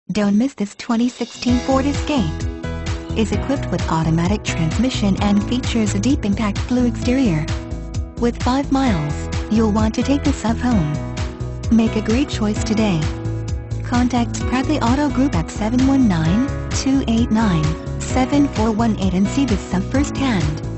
Don't miss this 2016 Ford Escape. Is equipped with automatic transmission and features a deep impact blue exterior. With 5 miles, you'll want to take this home. Make a great choice today. Contact Spradley Auto Group at 719-289-7418 and see this stuff firsthand.